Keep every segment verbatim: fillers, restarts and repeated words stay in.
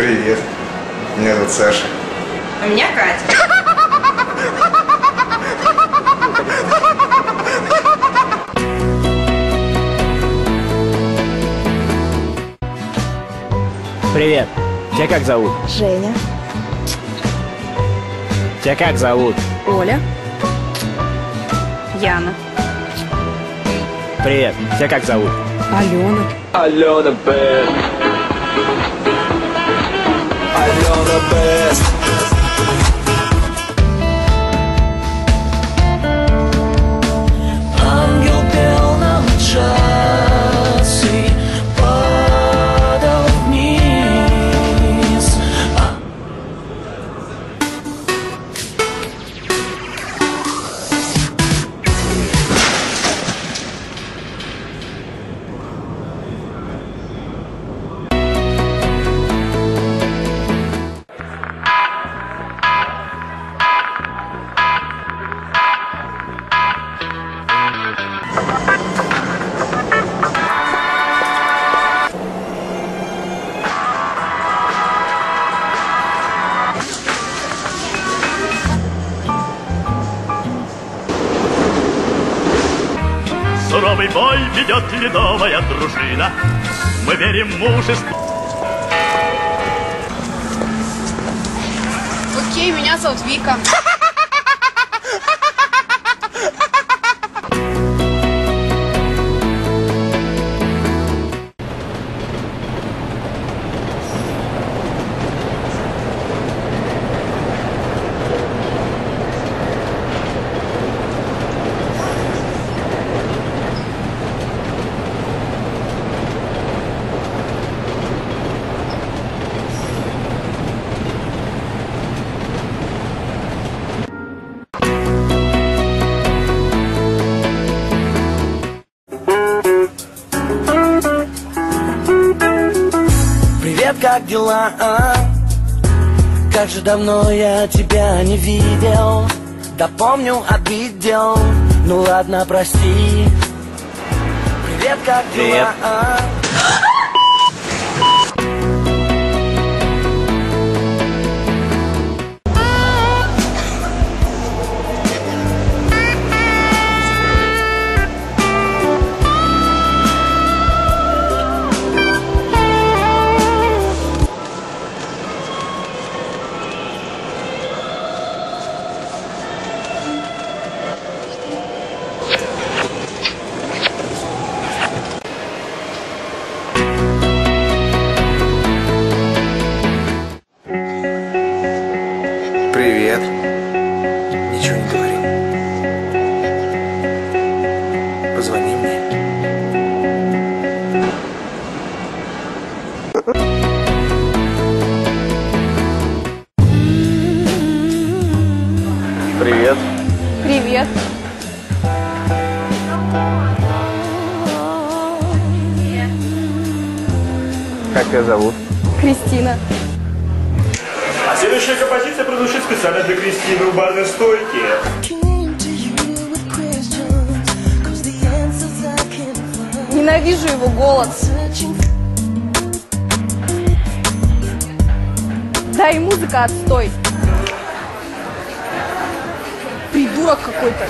Привет. Меня зовут Саша. А меня Катя. Привет. Тебя как зовут? Женя. Тебя как зовут? Оля. Яна. Привет. Тебя как зовут? Алена. Алена Бест. Алена Бест. Ангел пел нам час и падал вниз. Суровый бой ведет ледовая дружина. Мы верим в мужество. Окей, меня зовут Вика. Привет, как дела? А? Как же давно я тебя не видел. Да помню, обидел. Ну ладно, прости. Привет, как Привет. дела? А? Привет. Ничего не говори. Позвони мне. Привет. Привет. Как тебя зовут? Кристина. А следующая композиция прозвучит специально для Кристины в барной стойке. Ненавижу его голос. Да и музыка отстой. Придурок какой-то.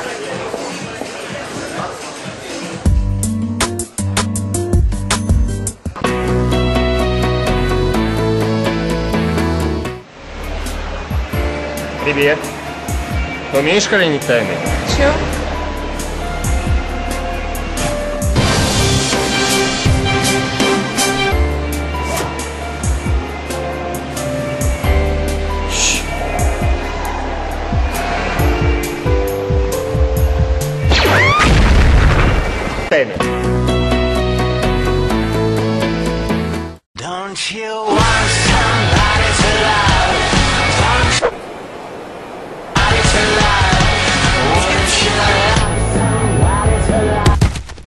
Привет. Умеешь хранить тайны? Чё? Тайны. Don't you